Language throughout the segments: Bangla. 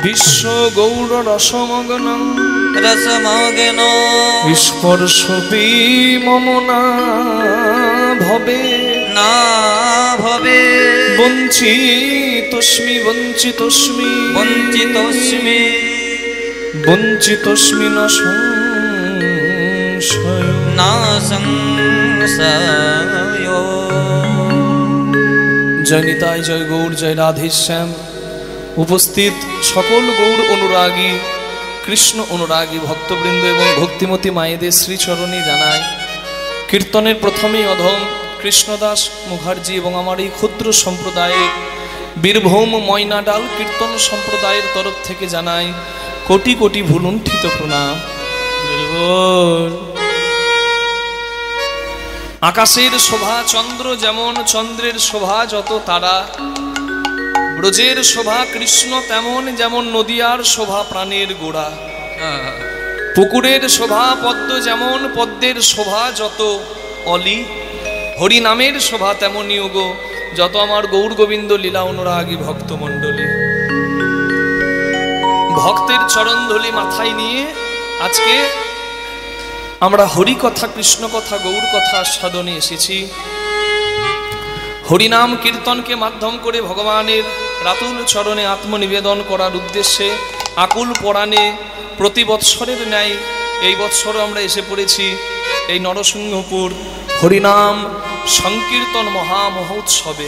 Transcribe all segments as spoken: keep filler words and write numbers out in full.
বিশ্ব গৌর রসমগ্ন রসমগ্ন স্পর্শপি মম না ভবে না ভবে বঞ্চিতস্মি বঞ্চিতস্মি বঞ্চিতস্মি বঞ্চিতস্মি ন সংশয় না সংশয়। জয় নিতাই, জয় গৌর, জয় রাধেশ্যাম। উপস্থিত সকল গৌর অনুরাগী, কৃষ্ণ অনুরাগী ভক্তবৃন্দ এবং ভক্তিমতী মায়েদের শ্রীচরণে জানায় কীর্তনের প্রথমেই অধম কৃষ্ণদাস মুখার্জি এবং আমার এই ক্ষুদ্র সম্প্রদায়ের বীরভূম ময়নাডাল কীর্তন সম্প্রদায়ের তরফ থেকে জানাই কোটি কোটি ভুলুণ্ঠিত প্রণাম। আকাশের শোভা চন্দ্র যেমন, চন্দ্রের শোভা যত তারা, ব্রজের শোভা কৃষ্ণ তেমন, যেমন নদিয়ার শোভা প্রাণের গোড়া। পুকুরের শোভা পদ্ম যেমন, পদ্মের শোভা যত অলি, হরি নামের শোভা তেমনই গো যত আমার গৌর গোবিন্দ লীলা অনুরাগী ভক্তমণ্ডলী। ভক্তের চরণধূলি মাথায় নিয়ে আজকে আমরা হরি কথা, কৃষ্ণ কথা, গৌর কথা আস্বাদনে এসেছি। হরিনাম কীর্তনকে মাধ্যম করে ভগবানের রাতুল চরণে আত্মনিবেদন করার উদ্দেশ্যে আকুল পরাণে প্রতি বৎসরের ন্যায় এই বৎসরও আমরা এসে পড়েছি এই নরসিংহপুর হরিনাম সংকীর্তন মহা মহোৎসবে।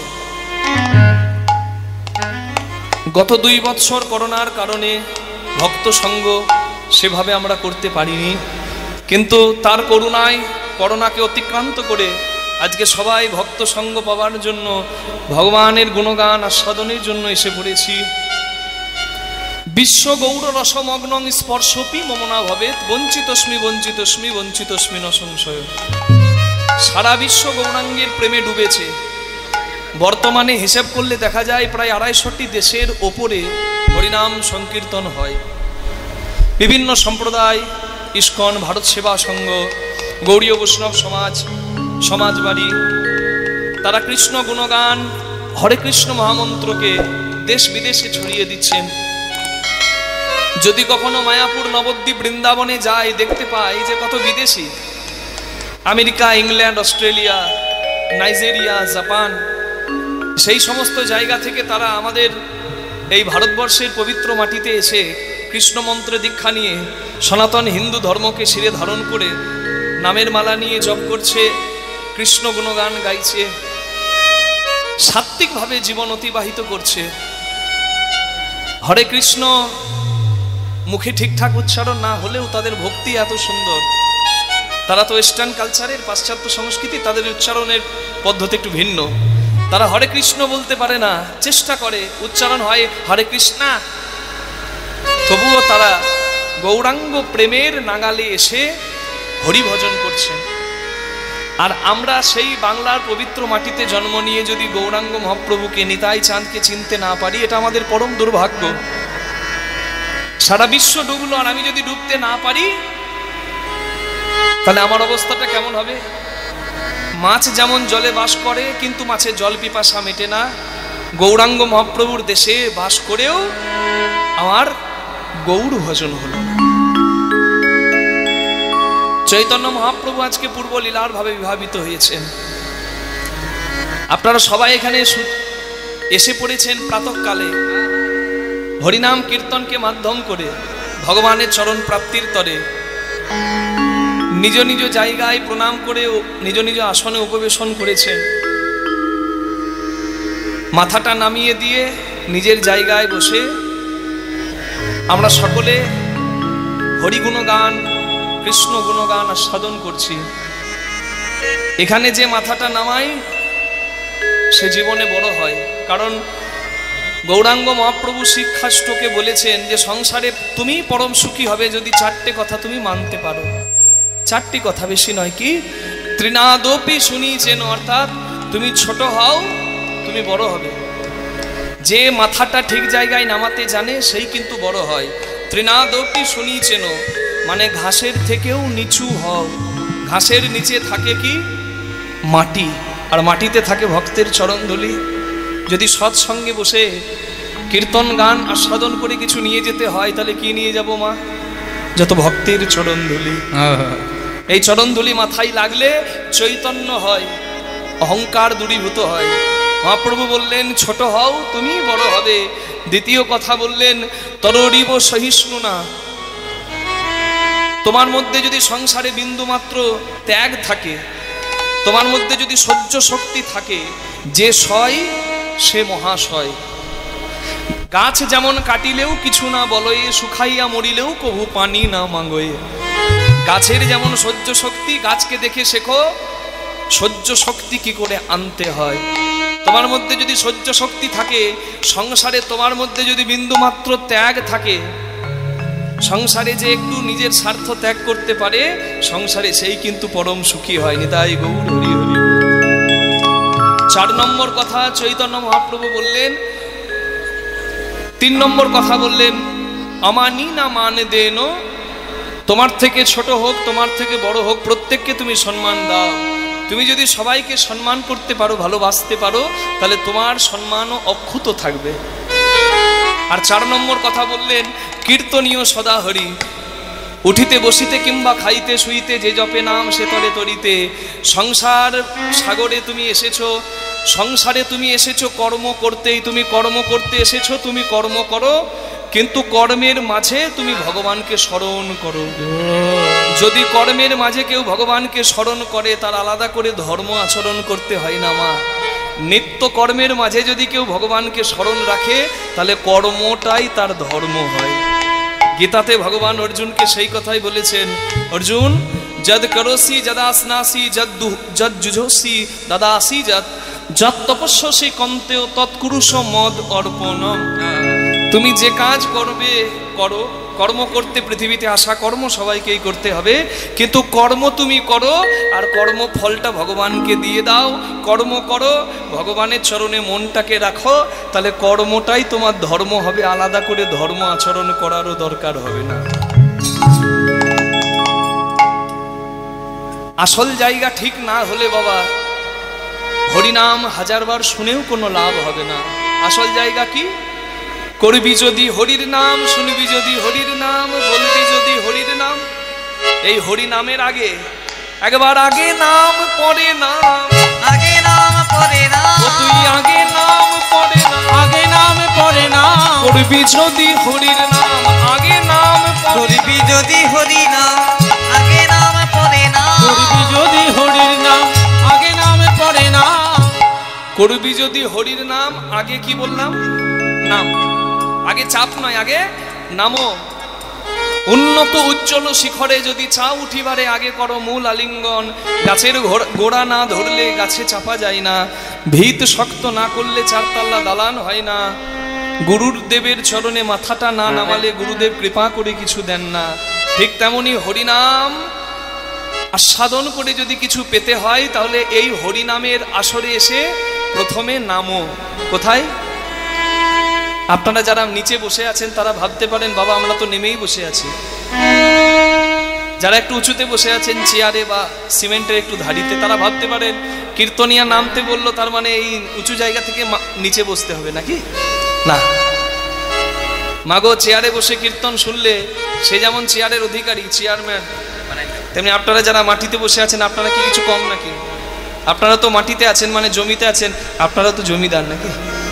গত দুই বৎসর করোনার কারণে ভক্ত সঙ্গ সেভাবে আমরা করতে পারিনি, কিন্তু তার করুণায় করোনাকে অতিক্রান্ত করে আজকে সবাই ভক্ত সঙ্গ পাওয়ার জন্য ভগবানের গুণগান আস্বাদনের জন্য এসে পড়েছি। বিশ্ব গৌর রসমগ্ন স্পর্শপি মমনা ভবেত বঞ্চিতস্মি বঞ্চিতস্মি বঞ্চিতস্মি ন সংশয়। সারা বিশ্ব গৌরাঙ্গের প্রেমে ডুবেছে। বর্তমানে হিসাব করলে দেখা যায় প্রায় আড়াইশোটি দেশের ওপরে হরিনাম সংকীর্তন হয়। বিভিন্ন সম্প্রদায়, ইস্কন, ভারত সেবা সংঘ, গৌড়ীয় বৈষ্ণব সমাজ, সমাজবাড়ি, তারা কৃষ্ণ গুণগান হরে কৃষ্ণ মহামন্ত্রকে দেশ বিদেশে ছড়িয়ে দিচ্ছেন। যদি কখনো মায়াপুর, নবদ্বীপ, বৃন্দাবনে যায় দেখতে পাই যে কত বিদেশি America, England, Australia, Nigeria, Japan, সেই সমস্ত জায়গা থেকে তারা আমাদের এই ভারতবর্ষের পবিত্র মাটিতে এসে কৃষ্ণ মন্ত্রে দীক্ষা নিয়ে সনাতন হিন্দু ধর্মকে শিরে ধারণ করে নামের মালা নিয়ে জপ করছে, কৃষ্ণ গুণগান গাইছে, সাত্ত্বিকভাবে জীবন অতিবাহিত করছে। হরে কৃষ্ণ মুখে ঠিকঠাক উচ্চারণ না হলেও তাদের ভক্তি এত সুন্দর। তারা তো ওয়েস্টার্ন কালচারের, পাশ্চাত্য সংস্কৃতি, তাদের উচ্চারণের পদ্ধতি একটু ভিন্ন। তারা হরে কৃষ্ণ বলতে পারে না, চেষ্টা করে, উচ্চারণ হয় হরে কৃষ্ণা, তবুও তারা গৌরাঙ্গ প্রেমের নাগালে এসে হরি ভজন করছেন। আর আমরা সেই বাংলার পবিত্র মাটিতে জন্ম নিয়ে যদি গৌরাঙ্গ মহাপ্রভুকে, নিতাই চাঁদকে চিনতে না পারি, এটা আমাদের পরম দুর্ভাগ্য। সারা বিশ্ব ডুবলো আর আমি যদি ডুবতে না পারি, তাহলে আমার অবস্থাটা কেমন হবে? মাছ যেমন জলে বাস করে কিন্তু মাছের জল পিপাসা মেটে না, গৌরাঙ্গ মহাপ্রভুর দেশে বাস করেও আমার গৌর ভজন হলো না। চৈতন্য মহাপ্রভু আজকে পূর্ব লীলার ভাবে বিভাবিত হয়েছেন। আপনারা সবাই এখানে এসে পড়েছেন প্রাতঃকালে হরিনাম কীর্তনকে মাধ্যম করে ভগবানের চরণ প্রাপ্তির তরে। নিজ নিজ জায়গায় প্রণাম করে নিজ নিজ আসনে উপবেশন করেছেন। মাথাটা নামিয়ে দিয়ে নিজের জায়গায় বসে আমরা সকলে হরি গুণগান, কৃষ্ণ গুণগান আস্বাদন করছি। এখানে যে মাথাটা নামাই সে জীবনে বড় হয়, কারণ গৌরাঙ্গ মহাপ্রভু শিক্ষাষ্টকে বলেছেন যে সংসারে তুমি পরম সুখী হবে যদি চারটে কথা তুমি মানতে পারো। চারটি কথা, বেশি নয়। কি? ত্রিনাদপি শুনিছেন, অর্থাৎ তুমি ছোট হও তুমি বড় হবে। যে মাথাটা ঠিক জায়গায় নামাতে জানে সেই কিন্তু বড় হয়। ত্রিনাদপি শুনিছেন মানে ঘাসের থেকেও নিচু হও। ঘাসের নিচে থাকে কি? মাটি, আর মাটিতে থাকে ভক্তের চরণধূলি। যদি সৎসঙ্গে বসে কীর্তন গান আস্বাদন করে কিছু নিয়ে যেতে হয়, তাহলে কি নিয়ে যাব মা? যত ভক্তের চরণ ধুলি। এই চরণ ধুলি মাথায় লাগলে চৈতন্য হয়, অহংকার দূরীভূত হয়। মহাপ্রভু বললেন ছোট হও তুমি বড় হবে। দ্বিতীয় কথা বললেন তররিব সহিষ্ণু না। তোমার মধ্যে যদি সংসারে বিন্দু মাত্র ত্যাগ থাকে, তোমার মধ্যে যদি সহ্য শক্তি থাকে, যে সয় সে মহাশয়। গাছ যেমন কাটিলেও কিছু না বলয়ে, শুকাইয়া মরিলেও কভু পানি না মাঙ্গয়ে। গাছের যেমন সহ্য শক্তি, গাছকে দেখে শেখো সহ্য শক্তি কি করে আনতে হয়। তোমার মধ্যে যদি সহ্য শক্তি থাকে, সংসারে তোমার মধ্যে যদি বিন্দু মাত্র ত্যাগ থাকে, সংসারে যে একটু নিজের স্বার্থ ত্যাগ করতে পারে, সংসারে সেই কিন্তু পরম সুখী হয়। নিতাই গৌর হরি হরি। চার নম্বর কথা চৈতন্য মহাপ্রভু বললেন। তিন নম্বর কথা বললেন আমানি না মানে দেন। তোমার থেকে ছোট হোক, তোমার থেকে বড় হোক, প্রত্যেককে তুমি সম্মান দাও। তুমি যদি সবাইকে সম্মান করতে পারো, ভালোবাসতে পারো, তাহলে তোমার সম্মানও অক্ষুত থাকবে। আর চার নম্বর কথা বললেন কীর্তনীয় সদা হরি। উঠিতে বসিতে কিংবা খাইতে শুইতে যে জপে নাম সে তরে তরিতে। সংসার সাগরে তুমি এসেছো, সংসারে তুমি এসেছো কর্ম করতেই। তুমি কর্ম করতে এসেছো, তুমি কর্ম করো, কিন্তু কর্মের মাঝে তুমি ভগবানকে স্মরণ করো। যদি কর্মের মাঝে কেউ ভগবানকে স্মরণ করে, তার আলাদা করে ধর্ম আচরণ করতে হয় না মা। নিত্য কর্মের মাঝে যদি কেউ ভগবানকে স্মরণ রাখে, তাহলে কর্মটাই তার ধর্ম হয়। গীতাতে ভগবান অর্জুনকে সেই কথাই বলেছেন, অর্জুন যদ করোসি যদাসনাসি যদ যদ যুজোসি দাদাসি যদ যত তপস্যসি কন্তেও তৎকুরুষ মদ অর্পণম। তুমি যে কাজ করবে করো, কর্ম করতে পৃথিবীতে আসা কর্ম সবাইকেই করতে হবে, কিন্তু কর্ম তুমি করো আর কর্ম ফলটা ভগবানকে দিয়ে দাও। কর্ম করো, ভগবানের চরণে মনটাকে রাখো, তাহলে কর্মটাই তোমার ধর্ম হবে। আলাদা করে ধর্ম আচরণ করারও দরকার হবে না। আসল জায়গা ঠিক না হলে বাবা হরিনাম হাজারবার শুনেও কোনো লাভ হবে না। আসল জায়গা কি? করবি যদি হরির নাম, শুনবি যদি হরির নাম, বলবি যদি হরির নাম। এই হরি নামের আগে একবার আগে নাম পরে নাম, আগে নাম পরে নাম, ও তুই আগে নাম পরে নাম, আগে নাম পরে নাম। করবি যদি হরির নাম, আগে নাম করবি যদি হরি নাম, আগে নাম পরে নাম। করবি যদি হরির নাম, আগে নাম পরে নাম। করবি যদি হরির নাম, আগে কি বললাম? নাম। আগে চাপ নয়, আগে নামো। উন্নত উজ্জ্বল শিখরে যদি চা উঠিবারে, আগে করো মূল আলিঙ্গন। গাছের গোড়া না ধরলে গাছে চাপা যায় না, ভিত শক্ত না করলে চারতলা দালান হয় না, গুরুর দেবের চরণে মাথাটা না নামালে গুরুদেব কৃপা করে কিছু দেন না। ঠিক তেমনি হরিনাম আস্বাদন করে যদি কিছু পেতে হয়, তাহলে এই হরিনামের আসরে এসে প্রথমে নামো। কোথায়? আপনারা যারা নিচে বসে আছেন তারা ভাবতে পারেন বাবা আমরা তো নেমেই বসে আছি। যারা একটু উঁচুতে বসে আছেন চেয়ারে বা সিমেন্টের একটু ধাড়িতে, তারা ভাবতে পারেন কীর্তনিয়া নামতে বললো, তার মানে এই উঁচু জায়গা থেকে নিচে বসতে হবে নাকি? না, মাগো চেয়ারে বসে কীর্তন শুনলে সে যেমন চেয়ারের অধিকারী, চেয়ারম্যান, তেমনি আপনারা যারা মাটিতে বসে আছেন আপনারা কি কিছু কম নাকি? আপনারা তো মাটিতে আছেন মানে জমিতে আছেন, আপনারা তো জমিদার নাকি?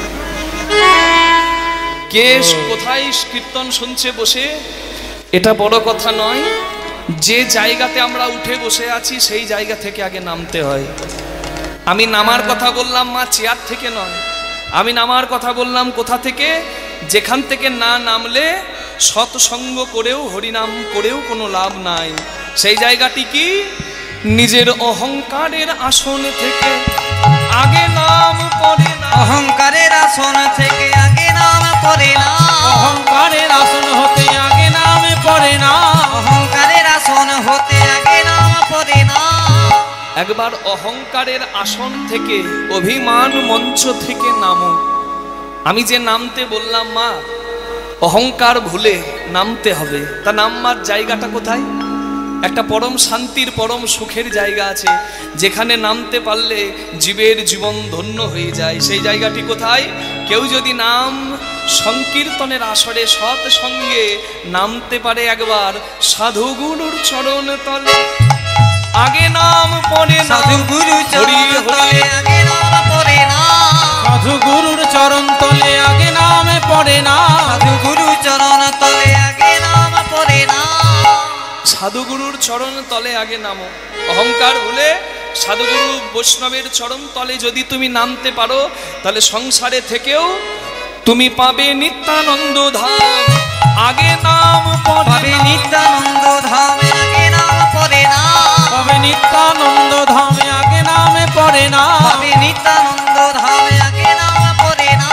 কে কোথায় কীর্তন শুনছে বসে এটা বড় কথা নয়, যে জায়গাতে আমরা উঠে বসে আছি সেই জায়গা থেকে আগে নামতে হয়। আমি নামার কথা বললাম মা চেয়ার থেকে নয়, আমি নামার কথা বললাম কোথা থেকে? যেখান থেকে না নামলে সৎসঙ্গ করেও হরিনাম করেও কোনো লাভ নাই। সেই জায়গাটি কি? নিজের অহংকারের আসন থেকে আগে নাম পড়ে না। অহংকারের আসন থেকে আগে নাম পড়ে না। অহংকারের আসন হতে আগে নাম পড়ে না। অহংকারের আসন হতে আগে নাম পড়ে না। একবার অহংকারের আসন থেকে, অভিমান মঞ্চ থেকে নামো। আমি যে নামতে বললাম মা, অহংকার ভুলে নামতে হবে। তা নামবার জায়গাটা কোথায়? একটা পরম শান্তির পরম সুখের জায়গা আছে, যেখানে নামতে পারলে জীবের জীবন ধন্য হয়ে যায়। সেই জায়গাটি কোথায়? কেউ যদি নাম সংকীর্তনের আসরে সৎ সঙ্গে নামতে পারে একবার সাধুগুরুর চরণ তলে। আগে নাম পড়ে না সাধু গুরু চরণ তলে আগে নাম পড়ে না, সাধু গুরুর চরণ তলে আগে নামে পড়ে না, সাধু গুরু চরণ তলে আগে নাম পড়ে না। সাধুগুরুর চরণ তলে আগে নামো। অহংকার ভুলে সাধুগুরু বৈষ্ণবের চরণ তলে যদি তুমি নামতে পারো, তাহলে সংসারে থেকেও তুমি পাবে নিত্যানন্দ ধাম। আগে নাম পাবে নিত্যানন্দ ধামে আগে নাম পড়ে না, তবে নিত্যানন্দ ধামে আগে নামে পড়ে না, পাবে নিত্যানন্দ ধামে আগে নাম পড়ে না।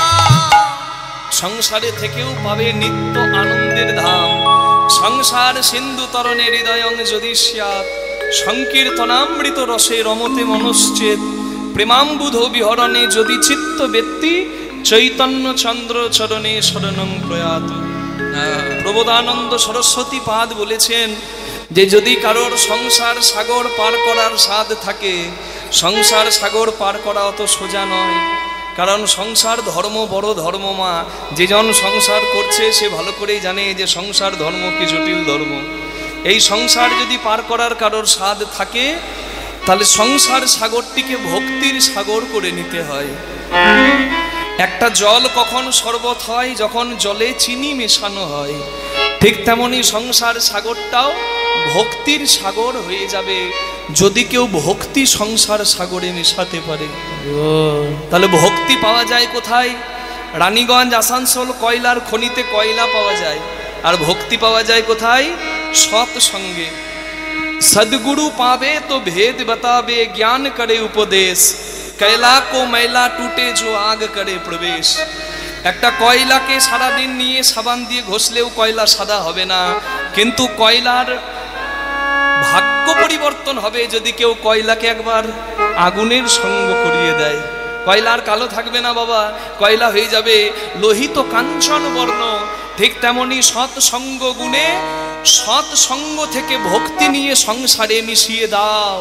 সংসারে থেকেও পাবে নিত্য আনন্দের ধাম। সংসার সিন্ধু তরণে হৃদয়ং যদি স্যাৎ, সংকীর্তনামৃত রসে রমতে মনশ্চেত। প্রেমাম্বুধ বিহরণে যদি চিত্ত ব্যক্তি, চৈতন্য চন্দ্র চরণে শরণং প্রয়াত। প্রবোধানন্দ সরস্বতী পাদ বলেছেন যে যদি কারোর সংসার সাগর পার করার স্বাদ থাকে, সংসার সাগর পার করা অত সোজা নয়। কারণ সংসার ধর্ম বড় ধর্ম মা, যে জন সংসার করছে সে ভালো করেই জানে যে সংসার ধর্ম কি জটিল ধর্ম। এই সংসার যদি পার করার কারোর স্বাদ থাকে, তাহলে সংসার সাগরটিকে ভক্তির সাগর করে নিতে হয়। একটা জল কখন শরবত হয়? যখন জলে চিনি মেশানো হয়। ঠিক তেমনি সংসার সাগরটাও ভক্তির সাগর হয়ে যাবে যদি কেউ ভক্তি সংসার সাগরে মেশাতে পারে। তাহলে ভক্তি পাওয়া যায় কোথায়? রানীগঞ্জ আসানসোল কয়লার খনিতে কয়লা পাওয়া যায়, আর ভক্তি পাওয়া যায় কোথায়? সৎ সঙ্গে। सदगुरु पावे तो भेद बतावे, ज्ञान करे उपदेश, कैला को मैला टूटे जो आग करे प्रवेश। একটা কয়লাকে সারাদিন নিয়ে সাবান দিয়ে ঘষলেও কয়লা সাদা হবে না, কিন্তু কয়লার ভাগ্য পরিবর্তন হবে যদি কেউ কয়লাকে একবার আগুনের সঙ্গ করিয়ে দেয়। কয়লার কালো থাকবে না বাবা, কয়লা হয়ে যাবে লোহিত কাঞ্চন বর্ণ। ঠিক তেমনি সৎ সঙ্গ গুণে সৎ সঙ্গ থেকে ভক্তি নিয়ে সংসারে মিশিয়ে দাও।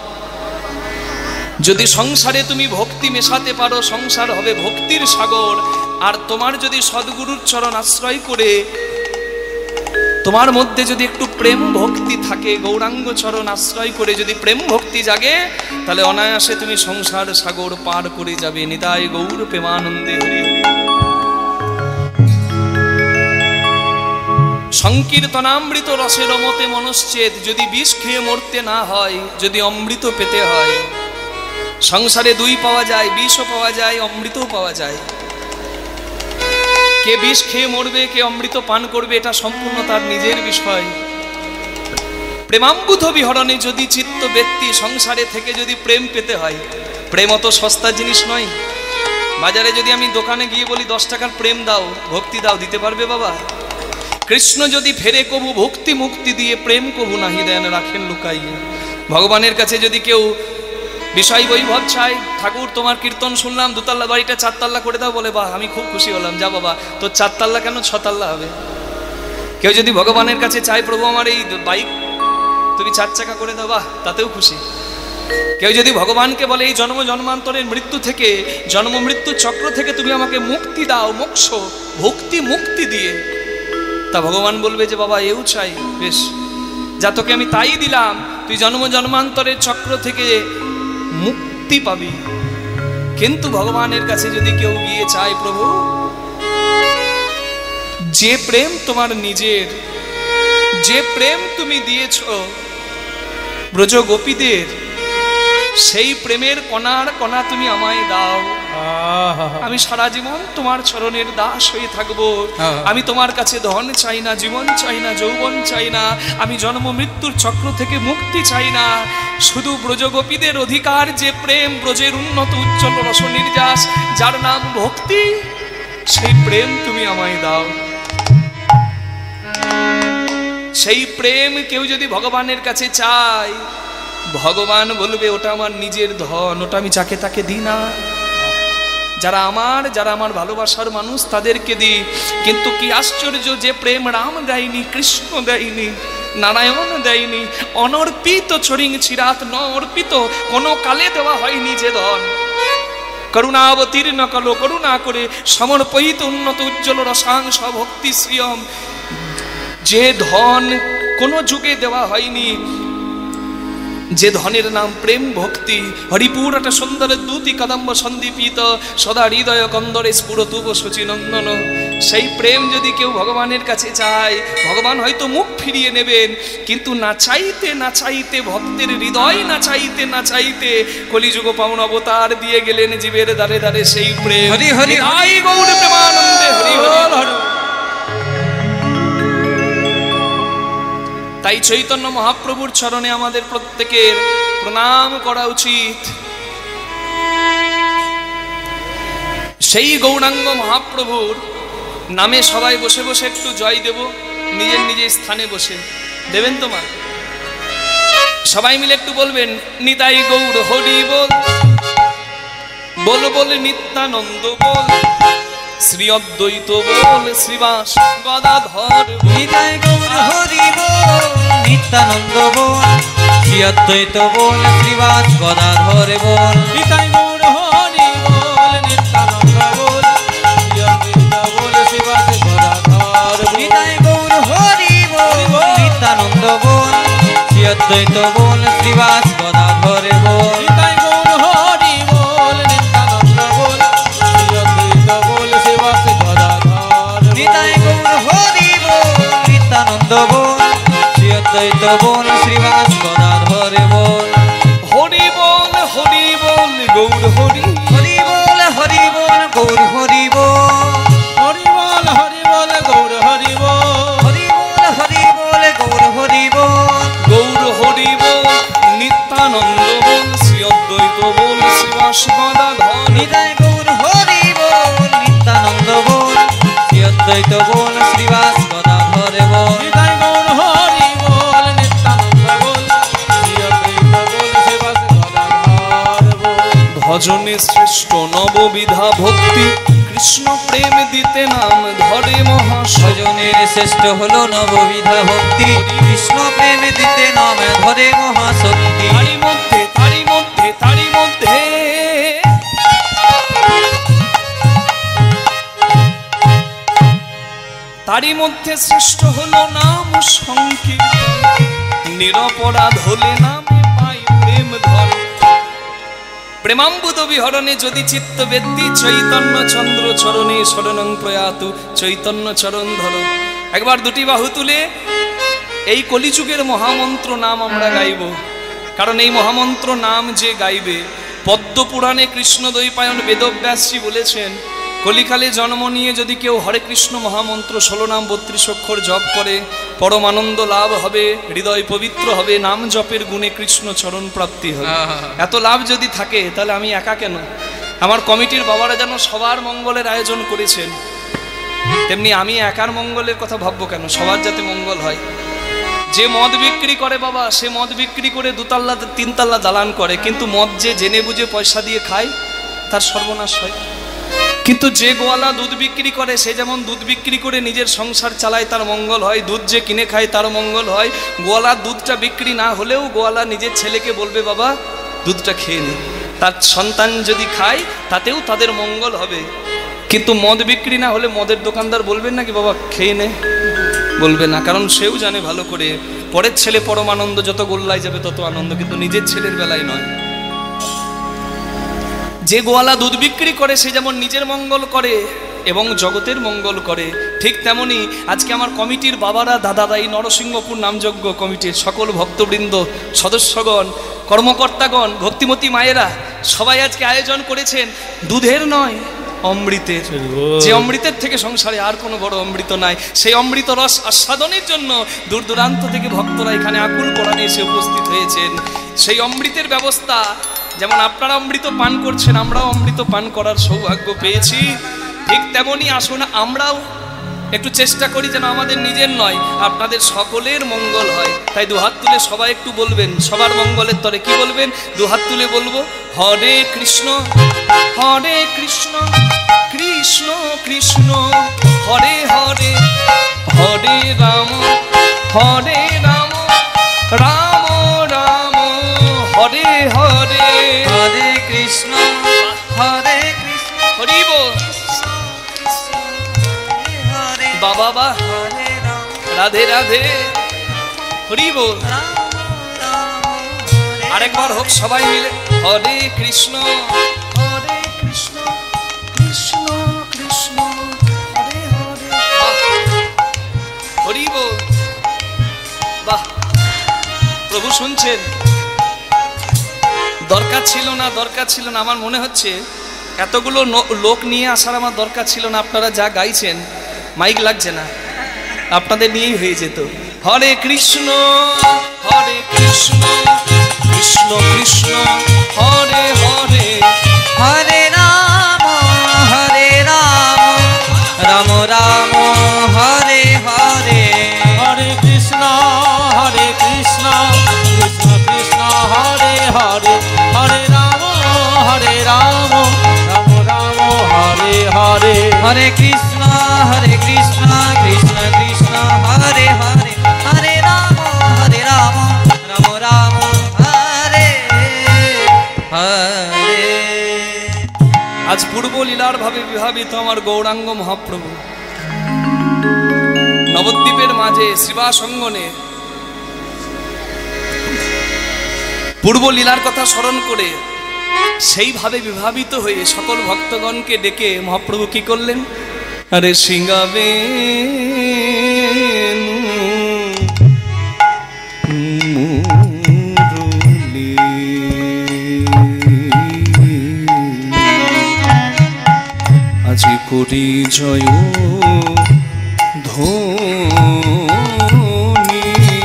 যদি সংসারে তুমি ভক্তি মেশাতে পারো, সংসার হবে ভক্তির সাগর। আর তোমার যদি সদ্গুরুর চরণ আশ্রয় করে তোমার মধ্যে যদি একটু প্রেম ভক্তি থাকে, গৌরাঙ্গ চরণ আশ্রয় করে যদি প্রেম ভক্তি জাগে, তাহলে অনায়াসে তুমি সংসার সাগর পার করে যাবে। নিতাই গৌর প্রেমানন্দে হরি হরি। সংকীর্তনামৃত রসে রমতে মনশ্চেত। যদি বিষ খেয়ে মরতে না হয়, যদি অমৃত পেতে হয়। সংসারে দুই পাওয়া যায়, বিষও পাওয়া যায়, অমৃতও পাওয়া যায়। কে বিষ খেয়ে মরবে, কে অমৃত পান করবে, এটা সম্পূর্ণ তার নিজের বিষয়। প্রেমাম্বুধ বিহরণে যদি চিত্ত ব্যক্তি, সংসারে থেকে যদি প্রেম পেতে হয়, প্রেম অত সস্তা জিনিস নয়। বাজারে যদি আমি দোকানে গিয়ে বলি দশ টাকার প্রেম দাও, ভক্তি দাও, দিতে পারবে বাবা? কৃষ্ণ যদি ফেরে কবু ভক্তি মুক্তি দিয়ে, প্রেম কবু নাহি দেন রাখেন লুকাইয়ে। ভগবানের কাছে যদি কেউ বিষয় বৈভব চাই, ঠাকুর তোমার কীর্তন শুনলাম, দুতাল্লা বাড়িটা চারতাল্লা করে দাও, বলে বাহ আমি খুব খুশি হলাম, যা বাবা তোর চারতাল্লা কেন ছতাল্লা হবে। কেউ যদি ভগবানের কাছে চাই, প্রভু আমার এই বাইক তুমি চার চাকা করে দাও, বাহ তাতেও খুশি। কেউ যদি ভগবানকে বলে এই জন্ম জন্মান্তরের মৃত্যু থেকে, জন্ম মৃত্যু চক্র থেকে তুমি আমাকে মুক্তি দাও, মোক্ষ ভক্তি মুক্তি দিয়ে, তা ভগবান বলবে যে বাবা এও চাই, বেশ যা তোকে আমি তাই দিলাম, তুই জন্ম জন্মান্তরের চক্র থেকে মুক্তি পাবি। কিন্তু ভগবানের কাছে যদি কেউ গিয়ে চায়, প্রভু যে প্রেম তোমার নিজের, যে প্রেম তুমি দিয়েছ ব্রজ গোপীদের, সেই প্রেমের কণার কণা তুমি আমায় দাও। আমি সারা জীবন তোমার চরণের দাস হয়ে থাকবো। আমি তোমার কাছে ধন চাই না, জীবন চাই না, যৌবন চাই না, আমি জন্ম মৃত্যুর চক্র থেকে মুক্তি চাই না। শুধু ব্রজগোপীদের অধিকার যে প্রেম, ব্রজের উন্নত উজ্জ্বল রস নির্যাস, যার নাম ভক্তি, সেই প্রেম তুমি আমায় দাও। সেই প্রেম কেউ যদি ভগবানের কাছে চায়, ভগবান বলবে ওটা আমার নিজের ধন, ওটা আমি যাকে তাকে দিই না। যারা আমার যারা আমার ভালোবাসার মানুষ তাদেরকে দিই। কিন্তু কি আশ্চর্য, যে প্রেম রাম দেয়নি, কৃষ্ণ দেয়নি, নারায়ণ দেয়নি, অনর্পিত চরিং চিরাত ন অর্পিত, কোনো কালে দেওয়া হয়নি যে ধন, করুণাবতীর্ণ কলো, করুণা করে সমর্পিত উন্নত উজ্জ্বল রসাংশ ভক্তি শ্রিয়ম, যে ধন কোনো যুগে দেওয়া হয়নি, যে ধনের নাম প্রেম ভক্তি। হরিপুরটা সুন্দর দূতি কদম্ব সন্দীপিত সদা হৃদয় কন্দরে স্ফুরতুব শচীনন্দন। সেই প্রেম যদি কেউ ভগবানের কাছে চায়, ভগবান হয়তো মুখ ফিরিয়ে নেবেন, কিন্তু না চাইতে না চাইতে ভক্তের হৃদয় না চাইতে না চাইতে কলিযুগ পাওন অবতার দিয়ে গেলেন জীবের দ্বারে দ্বারে সেই প্রেম। হরি হরি নিতাই গৌর প্রেমানন্দে হরি হরি। তাই চৈতন্য মহাপ্রভুর চরণে আমাদের প্রত্যেকের প্রণাম করা উচিত। সেই গৌরাঙ্গ মহাপ্রভুর নামে সবাই বসে বসে একটু জয় দেব, নিজের নিজের স্থানে বসে দেবেন। তোমার সবাই মিলে একটু বলবেন নিতাই গৌর হরি বল, বল বল নিত্যানন্দ বল, শ্রী অদ্বৈত বল, শ্রীবাস গদাধর নিতাই গৌর হরি বল, নিত্যানন্দ বল, শ্রী অদ্বৈত বল, শ্রীবাস গদাধর বল। নিতাই গৌর হরি বল, নিত্যানন্দ বল, শ্রী অদ্বৈত বল, শ্রীবাস গদাধর বল। নিতাই গৌর হরি বল, নিত্যানন্দ বল, শ্রী অদ্বৈত বল, শ্রীবাস গদাধর বল। নিতাই গৌর হরি বল, নিত্যানন্দ বল, শ্রী অদ্বৈত বল, শ্রীবাস গদাধর বল। নিতাই গৌর হরি বল, নিত্যানন্দ বল, শ্রী অদ্বৈত বল, শ্রীবাস গদাধর বল। হরি বল হরি বল গৌর হরি, হরি বল হরি বল গৌর হরি বল, হরি বল হরি বল গৌর হরি বল। হরি বল হরি বল গৌর হরি বল। গৌর হরি বল, নিত্যানন্দ বল, শ্রী অদ্বৈত বল, শ্রীবাস গদাধর। নিতাই গৌর হরি বল, নিত্যানন্দ বল, শ্রী অদ্বৈত বল, শ্রীবাস গদাধর বল। নিতাই গৌর হরি বল, নিত্যানন্দ বল, শ্রী অদ্বৈত বল, শ্রীবাস গদাধর বল। ভজনে শ্রেষ্ঠ নববিধা ভক্তি, কৃষ্ণ প্রেম দিতে নাম ধরে মহাশয়। ভজনের শ্রেষ্ঠ হলো নববিধা ভক্তি, কৃষ্ণ প্রেম দিতে নাম ধরে মহাশক্তি। তারি মধ্যে তারি মধ্যে তারি মধ্যে তারি মধ্যে শ্রেষ্ঠ হলো নাম সংকীর্তন, নিরপরাধ হলে নামে পাই প্রেম ধর। প্রেমাম্বুদ বিহরণে যদি চিত্ত বেত্তি, চৈতন্য চন্দ্র চরণে শরণং প্রয়াতু, চৈতন্য চরণ ধর। একবার দুটি বাহু তুলে এই কলিযুগের মহামন্ত্র নাম আমরা গাইব, কারণ এই মহামন্ত্র নাম যে গাইবে, পদ্মপুরাণে কৃষ্ণ দ্বৈপায়ন বেদব্যাসজি বলেছেন, কলিকালে জন্ম নিয়ে যদি কেউ হরে কৃষ্ণ মহামন্ত্র ষোলো নাম বত্রিশ অক্ষর জপ করে, পরমানন্দ লাভ হবে, হৃদয় পবিত্র হবে, নাম জপের গুণে কৃষ্ণ চরণ প্রাপ্তি হবে। এত লাভ যদি থাকে তাহলে আমি একা কেন? আমার কমিটির বাবারা যেন সবার মঙ্গলের আয়োজন করেছেন, তেমনি আমি একার মঙ্গলের কথা ভাববো কেন? সবার যাতে মঙ্গল হয়। যে মদ বিক্রি করে বাবা, সে মদ বিক্রি করে দুতাল্লা তিনতাল্লা দালান করে, কিন্তু মদ যে জেনে বুঝে পয়সা দিয়ে খায় তার সর্বনাশ হয়। কিন্তু যে গোয়ালা দুধ বিক্রি করে, সে যেমন দুধ বিক্রি করে নিজের সংসার চালায়, তার মঙ্গল হয়। দুধ যে কিনে খায় তার মঙ্গল হয়। গোয়ালা দুধটা বিক্রি না হলেও গোয়ালা নিজের ছেলেকে বলবে বাবা দুধটা খেয়ে নে, তার সন্তান যদি খায় তাতেও তাদের মঙ্গল হবে। কিন্তু মদ বিক্রি না হলে মদের দোকানদার বলবেন নাকি বাবা খেয়ে নে? বলবে না, কারণ সেও জানে ভালো করে পরের ছেলে পরমানন্দ, যত গোল্লায় যাবে তত আনন্দ, কিন্তু নিজের ছেলের বেলায় নয়। যে গোয়ালা দুধ বিক্রি করে সে যেমন নিজের মঙ্গল করে এবং জগতের মঙ্গল করে, ঠিক তেমনি আজকে আমার কমিটির বাবারা, দাদাদাই, নরসিংহপুর নামযজ্ঞ কমিটির সকল ভক্তবৃন্দ, সদস্যগণ, কর্মকর্তাগণ, ভক্তিমতী মায়েরা সবাই আজকে আয়োজন করেছেন দুধের নয়, অমৃতের। যে অমৃতের থেকে সংসারে আর কোনো বড় অমৃত নাই, সেই অমৃত রস আস্বাদনের জন্য দূর দূরান্ত থেকে ভক্তরা এখানে আকুল পরাণে এসে উপস্থিত হয়েছেন। সেই অমৃতের ব্যবস্থা, যেমন আপনারা অমৃত পান করছেন, আমরাও অমৃত পান করার সৌভাগ্য পেয়েছি, ঠিক তেমনি আসুন আমরাও একটু চেষ্টা করি যেন আমাদের নিজের নয়, আপনাদের সকলের মঙ্গল হয়। তাই দুহাত তুলে সবাই একটু বলবেন, সবার মঙ্গলের তরে কি বলবেন? দুহাত তুলে বলবো হরে কৃষ্ণ হরে কৃষ্ণ কৃষ্ণ কৃষ্ণ হরে হরে, হরে রাম হরে রাম রাম রাম হরে হরে। হরে কৃষ্ণ হরে বাবা বা হরে রাম রাধে রাধে হরি বল। রাম রাম হরে আরেকবার হোক সবাই মিলে হরে কৃষ্ণ হরে কৃষ্ণ কৃষ্ণ কৃষ্ণ হরে হরে। বাহ, হরি বল। বাহ, প্রভু শুনছেন? দরকার ছিল না, দরকার ছিল না। আমার মনে হচ্ছে এতগুলো ন- লোক নিয়ে আসার আমার দরকার ছিল না। আপনারা যা গাইছেন, মাইক লাগছে না, আপনাদের নিয়েই হয়ে যেত। হরে কৃষ্ণ হরে কৃষ্ণ কৃষ্ণ কৃষ্ণ হরে হরে। হরে রাম হরে রাম রাম রাম হরে হরে। হরে কৃষ্ণ হরে কৃষ্ণ কৃষ্ণ কৃষ্ণ হরে হরে। হরে রাম হরে রাম রাম রাম হরে হরে। হরে কৃষ্ণ হরে কৃষ্ণ কৃষ্ণ কৃষ্ণ হরে হরে। হরে রাম হরে রাম রাম রাম হরে হরে। আজ পূর্ব লীলার ভাবে বিভাবিত আমার গৌরাঙ্গ মহাপ্রভু নবদ্বীপের মাঝে শ্রীবাস অঙ্গনে পূর্ব লীলার কথা স্মরণ করে সেইভাবে বিভাবিত হয়ে সকল ভক্তগণকে ডেকে মহাপ্রভু কি করলেন? আরে সিঙ্গাবে আজি করি জয় ধ্বনি।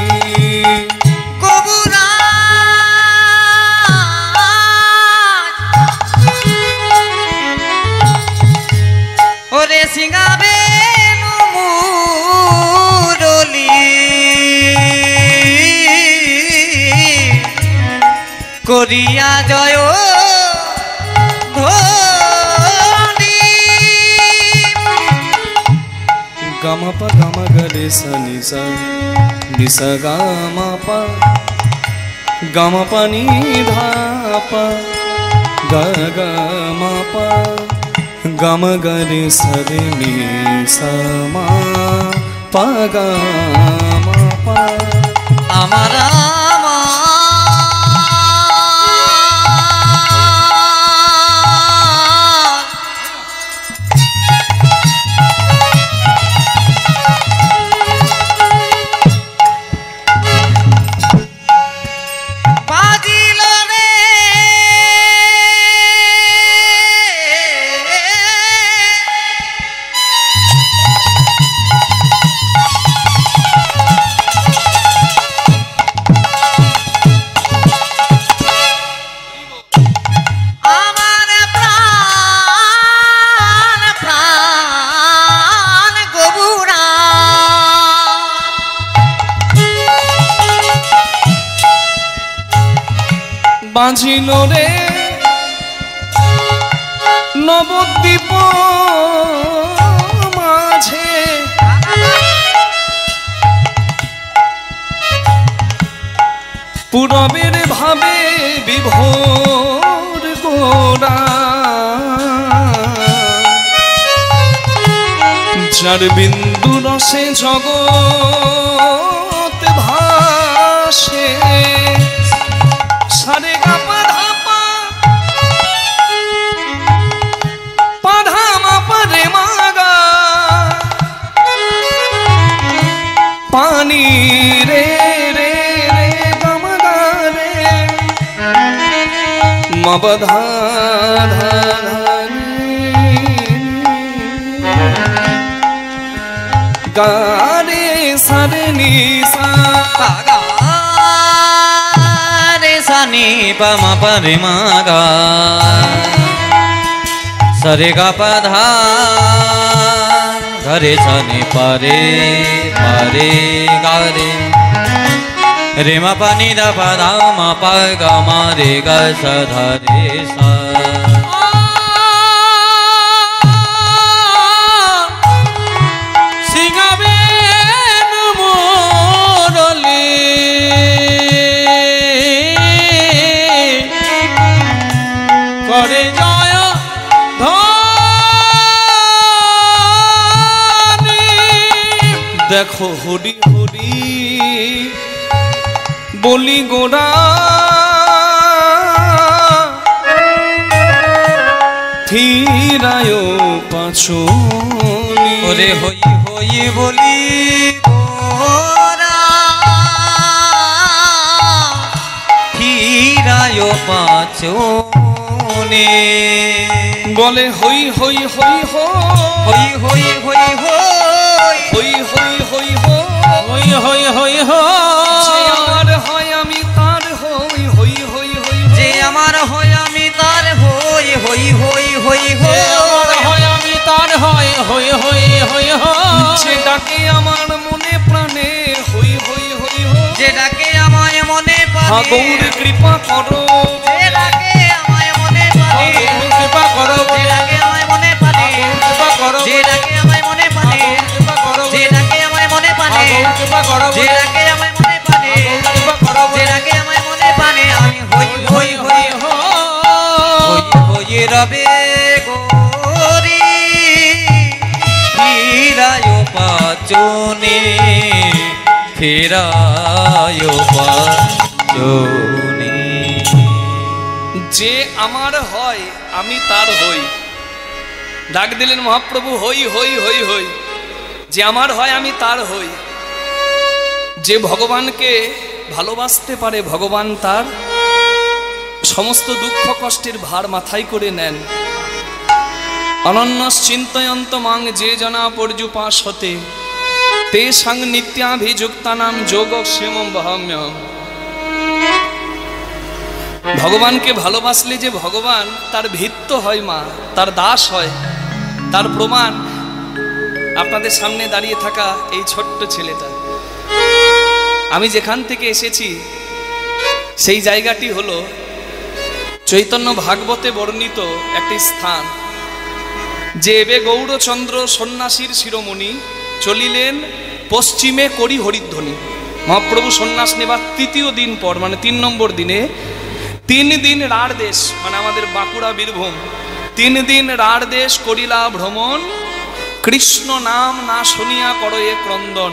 ওরে সিঙ্গাবে মুরলি করিয়া জয় ধ্বনি। গামাপা গামা গরে সা নিসা নিসা গামাপা গামাপা নি ধাপা গা গামাপা গাম গরে সরে নি সা মা পা গামাপা। আমার বাজিল রে আমার প্রাণ প্রাণ গবুরা বাঁচিল রে নবদ্বীপ মাঝে পুরবের ভাবে বিভোর গোরা যার বিন্দু রসে জগৎ ভাসে সারে গা পাধা পা পাধা মা পারে মাগা পানি রে রে রে গমগা রে মবধা ধা গারে সারে নি সা পাগা রে সানি পমা পরে মাগা সরে গা পধা ঘরে সানি পরে পরে গারে রে মা পানি দা পধা মা পা গা মা রে গা সা ধা রে সা। সিঙ্গাবে মুরলি করে জয় ধ্বনি। দেখো হরি হরি বলি গোড়া ফিরায় পাছনি ওরে হই হই বলি গোরা ফিরায় পাছনে বলে হই হই হই হই হই হই হই হই হই হই হই হই হই যে হই আমার হয় আমি তার হই হই হই হই যে আমার হয় আমি তার হই হই হই হই যে আমার হয় আমি তার হয় হই হই হই হই যে ডাকে আমার মনে প্রাণে হই হই হই হই যে ডাকে আমায় মনে হা পারে গৌর কৃপা করো যে ডাকে আমায় মনে পারে কৃপা করো যে ডাকে আমায় মনে পারে কৃপা করো যে ডাকে আমায় মনে পারে কৃপা করো যে ডাকে আমায় মনে পারে কৃপা করো যে ডাকে আমায় মনে পারে কৃপা করো যে ডাকে আমায় মনে পারে আমি হই হই হই হই হই রবে গোরি ফিরায় পাচনে ফিরায় পাচনে যে আমার হয় আমি তার হই ডাক দিলেন মহাপ্রভু হই হই হই হই যে আমার হয় আমি তার হই যে ভগবানকে ভালোবাসতে পারে ভগবান তার সমস্ত দুঃখ কষ্টের ভার মাথায় করে নেন অনন্য চিন্তয়ন্ত মাং যে জনা পর্যুপাস হতে তে সং নিত্যাভিযুক্তানাম যোগ ক্ষেমম বহাম্যহম ভগবানকে ভালোবাসলে যে ভগবান তার ভিত্ত হয় মা তার দাস হয় তার প্রমাণ আপনাদের সামনে দাঁড়িয়ে থাকা এই ছোট্ট ছেলেটা আমি যেখান থেকে এসেছি সেই জায়গাটি হলো চৈতন্য ভাগবতে বর্ণিত একটি স্থান যে এবে গৌরচন্দ্র সন্ন্যাসীর শিরোমণি চলিলেন পশ্চিমে করি হরিধ্বনি মহাপ্রভু সন্ন্যাস নেবার তৃতীয় দিন পর মানে তিন নম্বর দিনে তিন দিন রাঢ় দেশ মানে আমাদের বাঁকুড়া বীরভূম তিন দিন রাঢ় দেশ করিলা ভ্রমণ কৃষ্ণ নাম না শুনিয়া করয়ে ক্রন্দন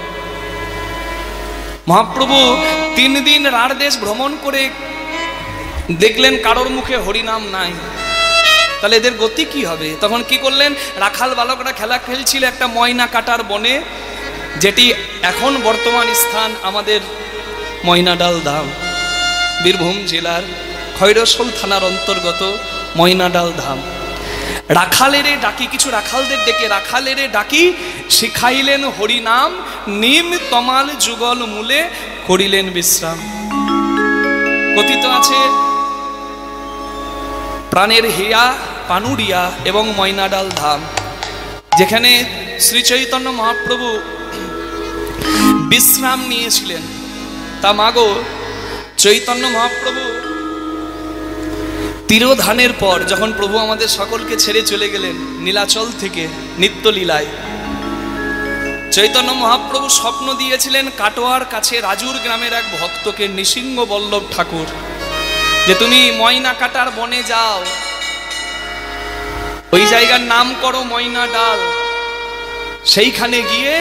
মহাপ্রভু তিন দিন রাঢ় দেশ ভ্রমণ করে দেখলেন কারোর মুখে হরিনাম নাই তাহলে এদের গতি কি হবে তখন কি করলেন রাখাল বালকরা খেলা খেলছিল একটা ময়না কাটার বনে যেটি এখন বর্তমান স্থান আমাদের ময়নাডাল ধাম বীরভূম জেলার খৈরসোল থানার অন্তর্গত ময়নাডাল ধাম রাখালেরে ডাকি কিছু রাখালদের ডেকে রাখালেরে ডাকি শিখাইলেন হরিনাম নিম তমাল যুগল মূলে করিলেন বিশ্রাম কথিত আছে প্রাণের হিয়া পানুরিয়া এবং ময়নাডাল ধাম যেখানে শ্রী চৈতন্য মহাপ্রভু বিশ্রাম নিয়েছিলেন তা মাগো চৈতন্য মহাপ্রভু তিরোধানের পর যখন প্রভু আমাদের সকলকে ছেড়ে চলে গেলেন নীলাচল থেকে নিত্যলীলায় চৈতন্য মহাপ্রভু স্বপ্ন দিয়েছিলেন কাটোয়ার কাছে রাজুর গ্রামের এক ভক্তকে নৃসিংহ বল্লভ ঠাকুর যে তুমি ময়না কাটার বনে যাও ওই জায়গার নাম করো ময়না ডাল সেইখানে গিয়ে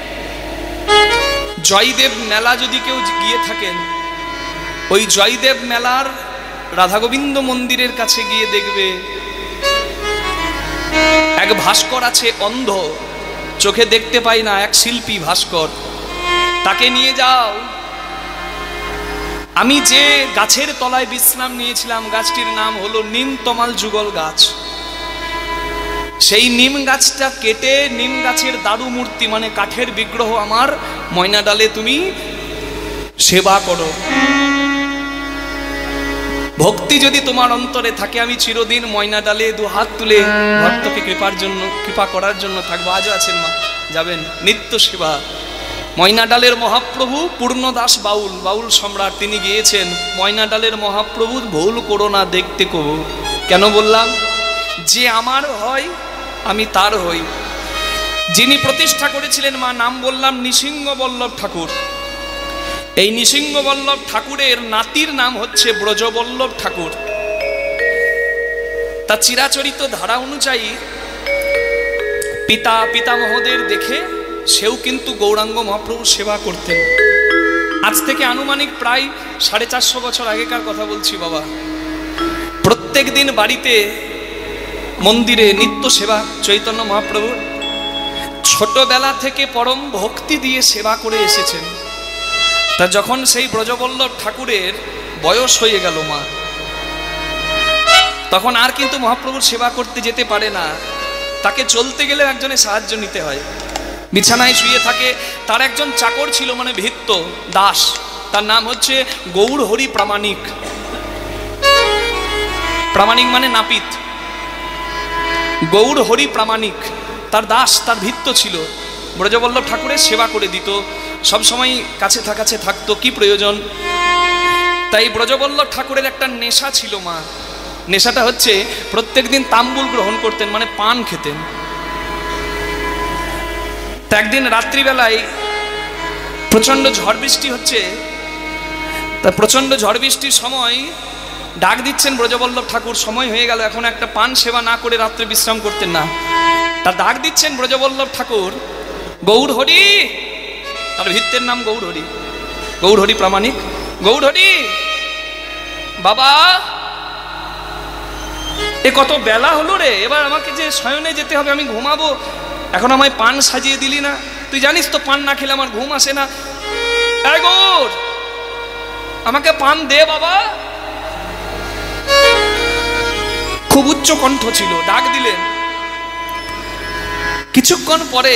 জয়দেব মেলা যদি কেউ গিয়ে থাকেন ওই জয়দেব মেলার রাধা গোবিন্দ মন্দিরের কাছে গিয়ে দেখবে এক ভাস্কর আছে অন্ধ চোখে দেখতে পাই না এক শিল্পী ভাস্কর তাকে নিয়ে যাও আমি যে গাছের তলায় বিশ্রাম নিয়েছিলাম গাছটির নাম হলো নিম তমাল যুগল গাছ সেই নিম গাছটা কেটে নিম গাছের দারু মূর্তি মানে কাঠের বিগ্রহ আমার ময়না ডালে তুমি সেবা করো ভক্তি যদি তোমার অন্তরে থাকে আমি চিরদিন ময়না ডালে দু হাত তুলে ভক্তকে কৃপার জন্য কৃপা করার জন্য থাকবো আজও আছেন মা যাবেন নিত্য সেবা ময়না ডালের মহাপ্রভু পূর্ণদাস বাউল বাউল সম্রাট তিনি গিয়েছেন ময়না ডালের মহাপ্রভু ভুল করো না দেখতে কবু কেন বললাম যে আমার হয় আমি তার হই যিনি প্রতিষ্ঠা করেছিলেন মা নাম বললাম নৃসিংহ বল্লভ ঠাকুর এই নৃসিংহ বল্লভ ঠাকুরের নাতির নাম হচ্ছে ব্রজবল্লভ ঠাকুর তা চিরাচরিত ধারা অনুযায়ী পিতা পিতামহদের দেখে সেও কিন্তু গৌরাঙ্গ মহাপ্রভুর সেবা করতেন। আজ থেকে আনুমানিক প্রায় সাড়ে চারশো বছর আগেকার কথা বলছি বাবা। প্রত্যেক দিন বাড়িতে মন্দিরে নিত্য সেবা চৈতন্য মহাপ্রভুর। ছোটবেলা থেকে পরম ভক্তি দিয়ে সেবা করে এসেছেন। তা যখন সেই ব্রজবল্লভ ঠাকুরের বয়স হয়ে গেল মা, তখন আর কিন্তু মহাপ্রভুর সেবা করতে যেতে পারে না। তাকে চলতে গেলে একজনের সাহায্য নিতে হয়। বিছানায় শুয়ে থাকে, তার একজন চাকর ছিল, মানে ভৃত্য দাস, তার নাম হচ্ছে গৌর হরি প্রামাণিক। প্রামাণিক মানে নাপিত। গৌর হরি প্রামাণিক তার দাস, তার ভৃত্য ছিল। ব্রজবল্লভ ঠাকুরের সেবা করে দিত, সবসময় কাছে থাকাছে থাকতো, কি প্রয়োজন। তাই ব্রজবল্লভ ঠাকুরের একটা নেশা ছিল মা। নেশাটা হচ্ছে প্রত্যেক দিন তাম্বুল গ্রহণ করতেন, মানে পান খেতেন। তা একদিন রাত্রিবেলায় প্রচণ্ড ঝড় বৃষ্টি হচ্ছে। তা প্রচণ্ড ঝড় বৃষ্টির সময় ডাক দিচ্ছেন ব্রজবল্লভ ঠাকুর, সময় হয়ে গেল, এখন একটা পান সেবা না করে রাত্রে বিশ্রাম করতেন না। তা ডাক দিচ্ছেন ব্রজবল্লভ ঠাকুর, গৌর হরি, তার ভৃত্যের নাম গৌর হরি, গৌর হরি প্রামাণিক। গৌর হরি বাবা, এ কত বেলা হলো রে, এবার আমাকে যে শয়নে যেতে হবে, আমি ঘুমাবো, এখন আমায় পান সাজিয়ে দিলি না? তুই জানিস তো পান না খেলে আমার ঘুম আসে না। এই গৌর, আমাকে পান দে বাবা। খুব উচ্চ কণ্ঠ ছিল, ডাক দিলেন। কিছুক্ষণ পরে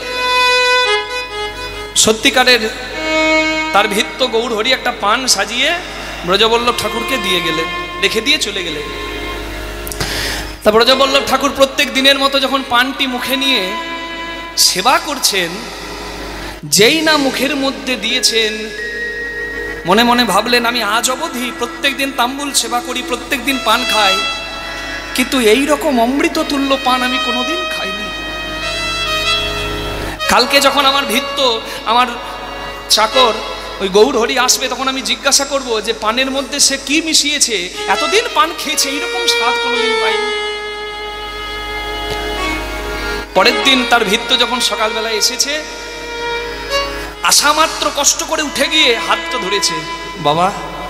সত্যিকারের তার ভৃত্য গৌর হরি একটা পান সাজিয়ে ব্রজবল্লভ ঠাকুরকে দিয়ে গেলেন, রেখে দিয়ে চলে গেলেন। তা ব্রজবল্লভ ঠাকুর প্রত্যেক দিনের মতো যখন পানটি মুখে নিয়ে সেবা করছেন, যেই না মুখের মধ্যে দিয়েছেন, মনে মনে ভাবলেন, আমি আজ অবধি প্রত্যেক দিন তাম্বুল সেবা করি, প্রত্যেক দিন পান খাই, কিন্তু এই রকম অমৃত তুল্য পান আমি কোনোদিন খাইনি। কালকে যখন আমার ভৃত্য, আমার চাকর ওই গৌর হরি আসবে, তখন আমি জিজ্ঞাসা করব যে পানের মধ্যে সে কি মিশিয়েছে, এতদিন পান খেয়েছে, এইরকম স্বাদ কোনোদিন পাইনি। পরের দিন তার ভৃত্য যখন সকালবেলায় এসেছে, আসা মাত্র কষ্ট করে উঠে গিয়ে হাতটা ধরেছে, বাবা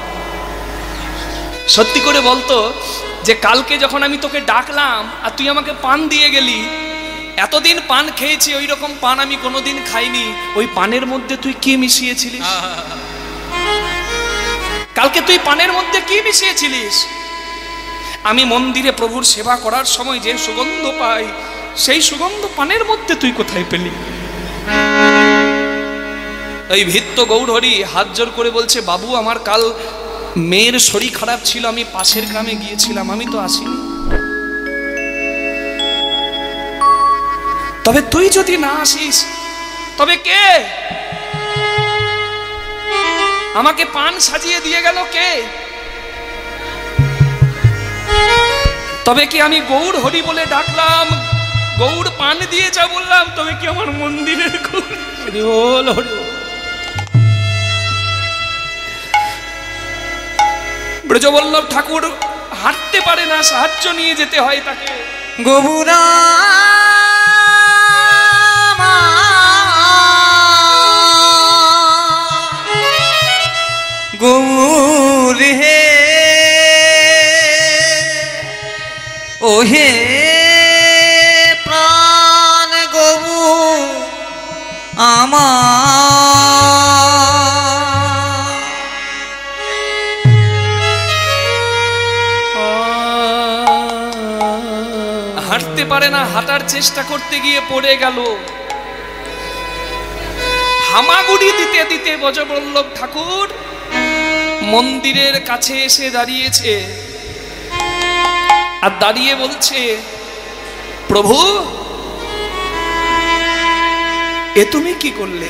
সত্যি করে বলতো যে কালকে যখন আমি তোকে ডাকলাম আর তুই আমাকে পান দিয়ে গেলি, এতদিন পান খেয়েছি, ওই রকম পান আমি কোনোদিন খাইনি, ওই পানের মধ্যে তুই কি মিশিয়েছিলিস? কালকে তুই পানের মধ্যে কি মিশিয়েছিলিস? আমি মন্দিরে প্রভুর সেবা করার সময় যে সুগন্ধ পাই, সেই সুগন্ধ পানের মধ্যে তুই কোথায় পেলি? এই ভৃত্য গৌর হরি হাত জোর করে বলছে, বাবু আমার কাল মেয়ের শরীর খারাপ ছিল, আমি পাশের গ্রামে গিয়েছিলাম, আমি তো আসিনি। তবে তুই যদি না আসিস, তবে কে? আমাকে পান সাজিয়ে দিয়ে গেল কে? তবে কি আমি গৌর হরি বলে ডাকলাম, গৌর পান দিয়ে যা বললাম, তবে কি আমার মন্দিরের গৌর? হরি বল, হরি বল। ব্রজবল্লভ ঠাকুর হাঁটতে পারে না, সাহায্য নিয়ে যেতে হয় তাকে। গৌরা গৌর হে, ও হে প্রাণ গৌর আমার, হাঁটতে পারে না, হাঁটার চেষ্টা করতে গিয়ে পড়ে গেল। হামাগুড়ি দিতে দিতে ব্রজবল্লভ ঠাকুর মন্দিরের কাছে এসে দাঁড়িয়েছে, আর দাঁড়িয়ে বলছে, প্রভু এ তুমি কি করলে?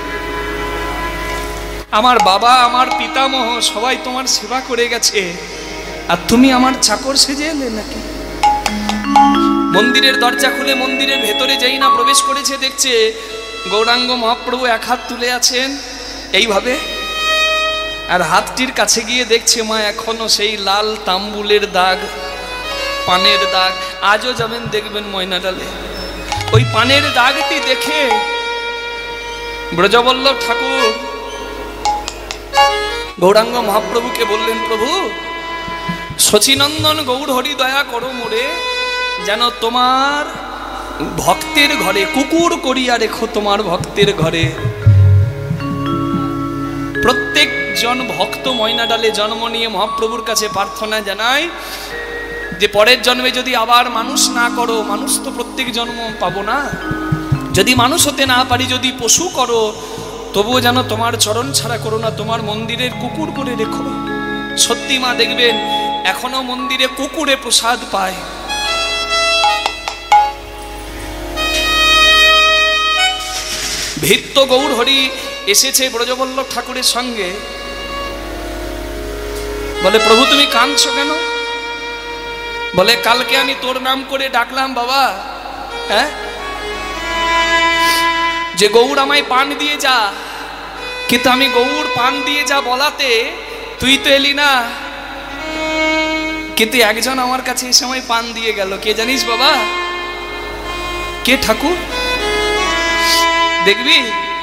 আমার বাবা, আমার পিতামহ সবাই তোমার সেবা করে গেছে, আর তুমি আমার চাকর সেজে এলে নাকি? মন্দিরের দরজা খুলে মন্দিরের ভেতরে যেই না প্রবেশ করেছে, দেখছে গৌরাঙ্গ মহাপ্রভু এক হাত তুলে আছেন এইভাবে, আর হাতটির কাছে গিয়ে দেখছে মা এখনো সেই লাল তাম্বুলের দাগ, পানের দাগ। আজও যাবেন দেখবেন ময়না ডালে, ওই পানের দাগটি দেখে ব্রজবল্লভ ঠাকুর গৌরাঙ্গ মহাপ্রভুকে বললেন, প্রভু শচীনন্দন গৌর হরি দয়া করো মোরে, যেন তোমার ভক্তের ঘরে কুকুর করিয়া রেখো তোমার ভক্তের ঘরে। প্রত্যেক জন ভক্ত ময়নাডালে জন্ম নিয়ে মহাপ্রভুর কাছে প্রার্থনা জানায় যে পরের জন্মে যদি আবার মানুষ না করো, মানুষ তো প্রত্যেক জন্ম পাবো না, যদি মানুষ হতে না পারি, যদি পশু করো, তবুও যেন তোমার চরণ ছাড়া করো না, তোমার মন্দিরের কুকুর করে রেখো। সত্যি মা দেখবেন এখনো মন্দিরে কুকুরে প্রসাদ পায়। ভিত্ত গৌর হরি এসেছে ব্রজবল্লভ ঠাকুরের সঙ্গে, বলে প্রভু তুমি কাঁদছো কেন? বলে কালকে আমি তোর নাম করে ডাকলাম বাবা, হ্যাঁ, যে গৌর আমায় পান দিয়ে যা, কিন্তু আমি গৌর পান দিয়ে যা বলাতে তুই তো এলি না, কিন্তু একজন আমার কাছে এই সময় পান দিয়ে গেল। কে জানিস বাবা? কে ঠাকুর? দেখবি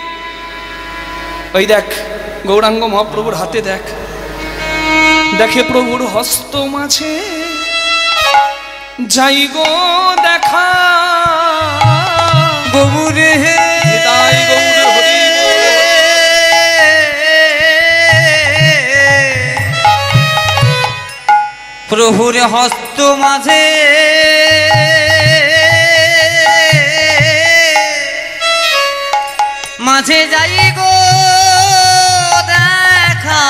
ওই দেখ গৌরাঙ্গ মহাপ্রভুর হাতে দেখ, দেখে প্রভুর হস্ত মাঝে যাই গো দেখা গৌরে হে তাই গৌর হরি প্রভুর হস্ত মাঝে মাঝে যাই গো দেখা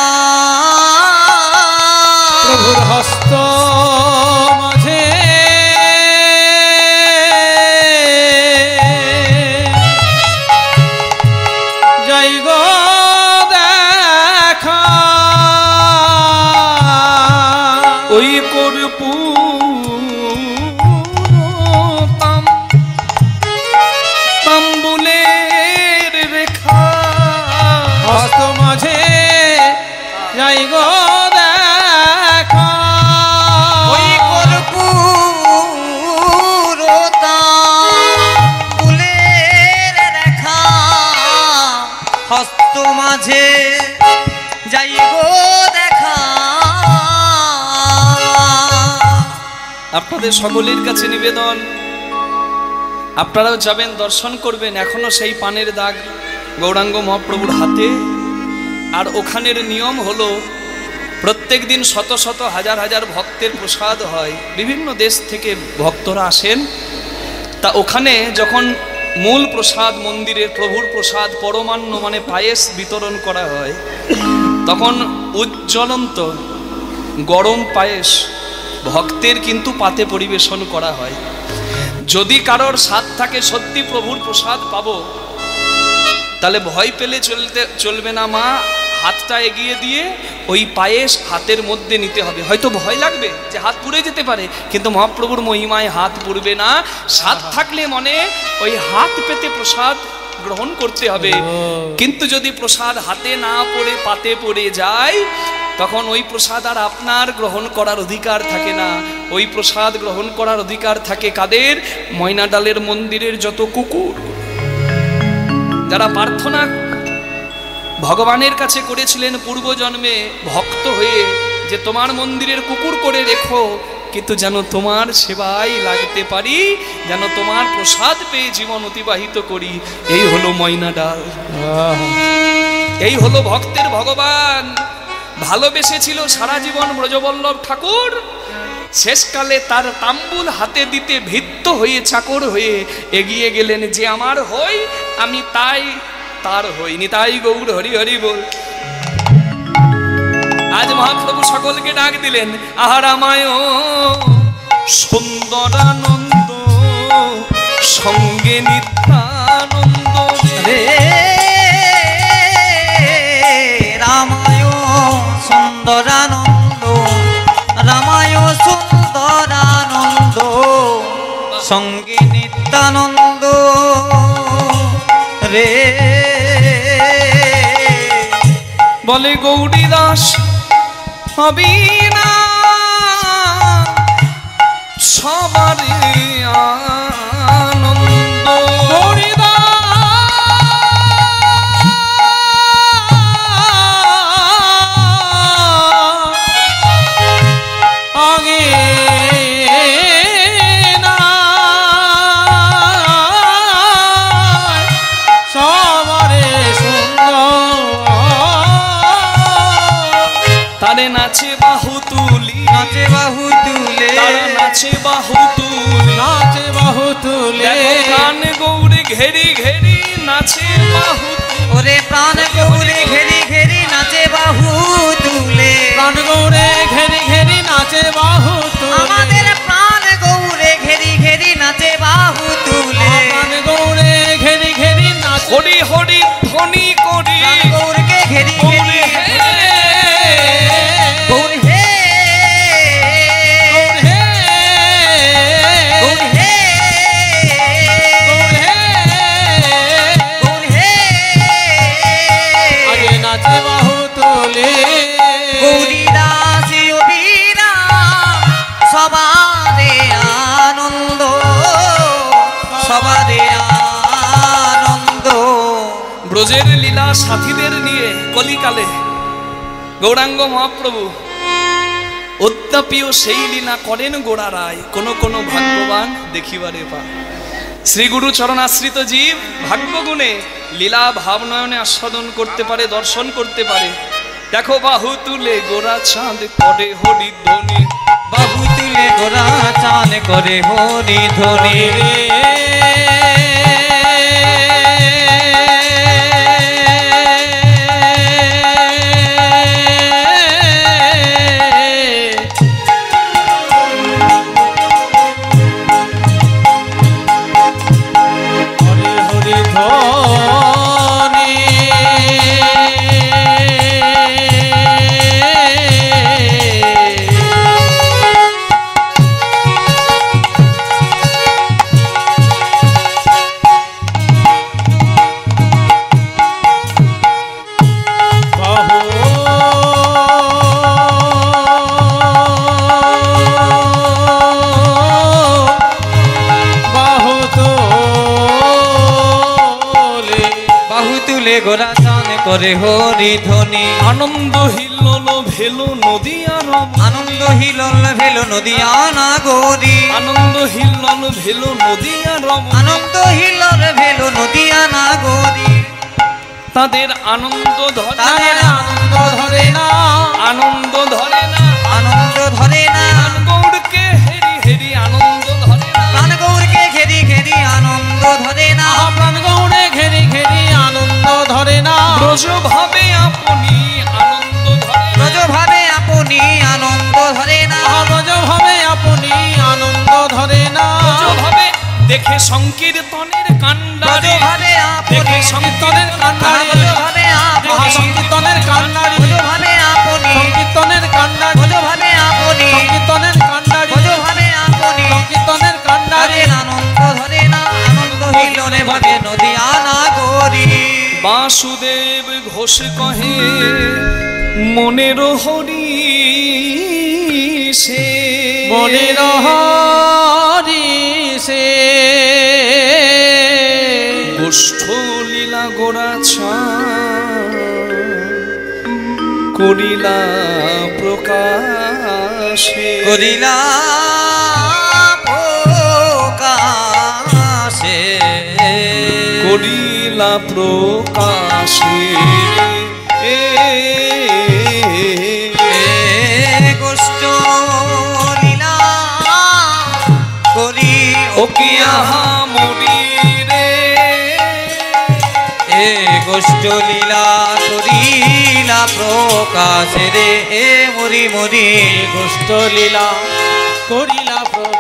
প্রভুর হস্ত মাঝে যাই গো দেখা ওই কর্পূরতাম তাম্বুলের রেখা হস্ত মাঝে যাই গো দেখা ওই কর্পূরতাম ফুলের রেখা হস্ত মাঝে যাই গো দেখা। আপনাদের সকলের কাছে নিবেদন, আপনারাও যাবেন দর্শন করবেন, এখনো সেই পানের দাগ গৌরাঙ্গ মহাপ্রভুর হাতে। আর ওখানের নিয়ম হলো প্রত্যেক দিন শত শত হাজার হাজার ভক্তের প্রসাদ হয়, বিভিন্ন দেশ থেকে ভক্তরা আসেন। তা ওখানে যখন মূল প্রসাদ মন্দিরের প্রভুর প্রসাদ পরমান্ন মানে পায়েস বিতরণ করা হয়, তখন উজ্জ্বলন্ত গরম পায়েস ভক্তের কিন্তু পাতে পরিবেশন করা হয়। যদি কারোর স্বাদ থাকে সত্যি প্রভুর প্রসাদ পাবো, তাহলে ভয় পেলে চলতে চলবে না মা, হাতটা এগিয়ে দিয়ে ওই পায়েস হাতের মধ্যে নিতে হবে। হয়তো ভয় লাগবে যে হাত পুড়ে যেতে পারে, কিন্তু মহাপ্রভুর মহিমায় হাত পুড়বে না। স্বাদ থাকলে মনে ওই হাত পেতে প্রসাদ গ্রহণ করতে হবে। কিন্তু যদি প্রসাদ হাতে না পড়ে পাতে পড়ে যায়, তখন ওই প্রসাদ আর আপনার গ্রহণ করার অধিকার থাকে না। ওই প্রসাদ গ্রহণ করার অধিকার থাকে কাদের? ময়নাডালের মন্দিরের যত কুকুর, যারা প্রার্থনা ভগবানের কাছে করেছিলেন পূর্বজন্মে ভক্ত হয়ে, যে তোমার মন্দিরের কুকুর করে রেখো, কিন্তু যেন তোমার সেবায় লাগতে পারি, যেন তোমার প্রসাদ পেয়ে জীবন অতিবাহিত করি। এই হলো ময়নাডাল, এই হলো ভক্তের ভগবান। ভালোবেসেছিল সারা জীবন ব্রজবল্লভ ঠাকুর, শেষকালে তার তাম্বুল হাতে দিতে ভিত্ত হয়ে চাকর হয়ে এগিয়ে গেলেন, যে আমার হই আমি তাই তার হইনি। তাই গৌর হরি হরি বল। আজ মহাপ্রভু সকলকে ডাক দিলেন, আহারামায় সুন্দরানন্দ সঙ্গে নিত্যানন্দ রে রামায় সুন্দরানন্দ রামায় সুন্দরানন্দ সঙ্গে নিত্যানন্দ রে। বলে গৌরী দাস হবি না সবারই আনন্দ, হরিদাস আরে নাচে বাহু তুলি, নাচে বাহু তুলে, তারা নাচে বাহু তুলি, নাচে বাহু তুলে, দেখো প্রাণ গৌরে ঘেরি ঘেরি নাচে বাহু তুলি। ওরে প্রাণ গৌরে ঘেরি ঘেরি নাচে বাহু তুলে, প্রাণ গৌরে ঘেরি ঘেরি নাচে বাহু তুলে, আমাদের প্রাণ গৌরে ঘেরি ঘেরি নাচে বাহু তুলে, প্রাণ গৌরে ঘেরি ঘেরি নাচে হরি হরি ধ্বনি করি প্রাণ গৌরকে ঘেরি ঘেরি গৌরে হে, গৌর হে, গৌর হে, গৌর হে, গৌর হে, গৌর হে, আগে নাচে বাহু তুলে, গৌরী দাসী অবিরাম সবারে আনন্দ, সবারে আনন্দ। ব্রজের লীলা সাথীদের নিয়ে কলিকালে গৌরাঙ্গ মহাপ্রভু অত্যাপীয় সেই লীলা করেন গোড়া রায়, কোন কোন ভাগ্যবান দেখিবারে পায়। শ্রী গুরু চরণাশ্রিত জীব ভাগ্যগুণে লীলা ভাবনয়নে আস্বাদন করতে পারে, দর্শন করতে পারে। দেখো বাহু তুলে গোরা চাঁদ করে হরি ধ্বনি, বাহু তুলে গোরা চান করে হরি ধ্বনি, হরি হরি ধ্বনি, বাহু তুলে, বাহু তুলে গোরা চান করে হরি ধ্বনি, আনন্দ হিল্লোল ভেলো নদিয়া রব, আনন্দ হিলল ভেলো নদিয়া নাগরী, আনন্দ হিল্লোল ভেলো নদিয়া রব, আনন্দ হিলল ভেলো নদিয়া নাগরী, তাদের আনন্দ ধরে তাদের আনন্দ ধরে না, আনন্দ ধরে না, আনন্দ ধরে না, প্রাণ গৌরকে হেরি হেরি আনন্দ ধরে না, প্রাণ গৌরকে ঘেরি ঘেরি আনন্দ ধরে না, প্রাণ গৌরে ঘেরি ঘেরি আনন্দ ধরে না, ব্রজ ভাবে আপনি আনন্দ ধরে না, ব্রজ ভাবে আপনি আনন্দ ধরে না, ব্রজ ভাবে আপনি আনন্দ ধরে না, ব্রজ ভাবে দেখে সংকীর্তনের ব্রজ কাণ্ডারে, ভাবে আপনি দেখে সংকীর্তনের কাণ্ডারে, ব্রজ ভাবে আপনি সংকীর্তনের কান্ডারি, ব্রজ ভাবে আপনি সংকীর্তনের কান্ডারি, ব্রজ ভাবে আপনি সংকীর্তনের কান্ডারি, ব্রজ ভাবে আপনি সংকীর্তনের কান্ডারি, তাদের আনন্দ ধরে না, আনন্দ হিলনে ভাবে নদিয়া নাগরী, বাসুদেব ঘোষ কহে মনের হরি সে, মনের হরি সে, গোষ্ঠ লীলা গোরা করিলা প্রকাশে, করিলা প্রকাশে, করিলা প্রকাশে, এ এ গোষ্ঠ লীলা করি ও কি আহা মরি রে, এ গোষ্ঠ লীলা করিলা প্রকাশে রে, এ মরি মরি গোষ্ঠ লীলা করিলা